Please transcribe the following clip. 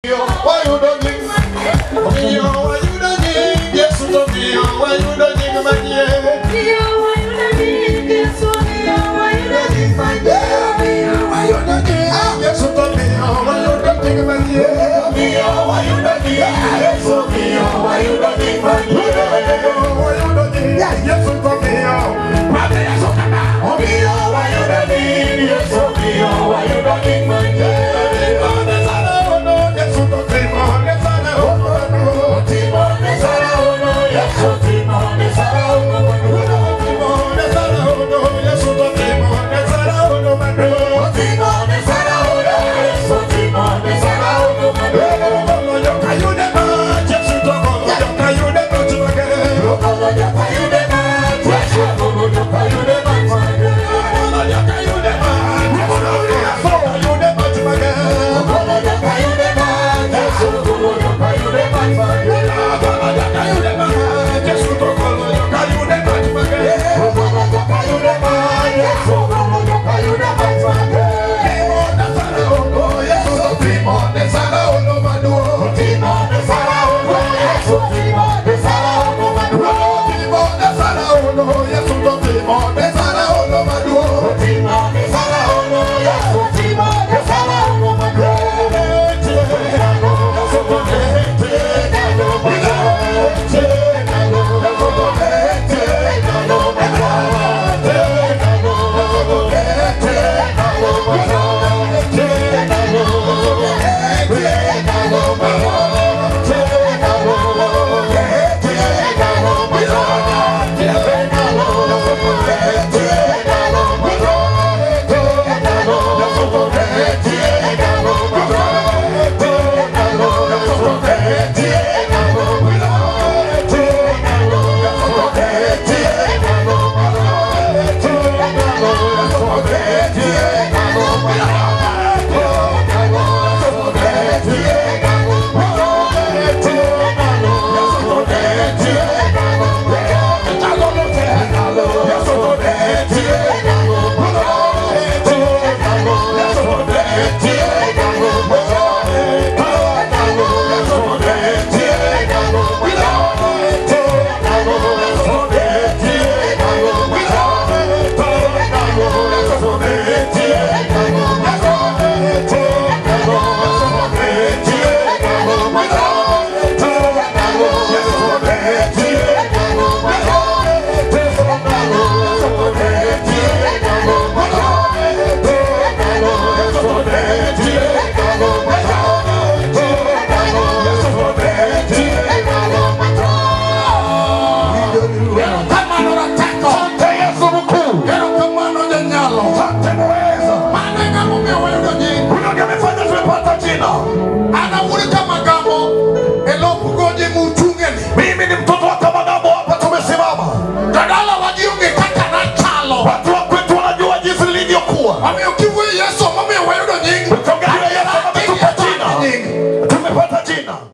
Why you don't think? Why you don't think? Yes, to me. Why you don't think, my dear? Why you don't think? Yes, to me. Why you don't think, my dear? Why you don't think? Yes, to me. Why you don't think, my dear? Why you don't think? Yes, to me. Why you don't think, my dear? Why you don't think? Yes, to me. Why you don't think? Yes, to me. Why you don't think, my dear?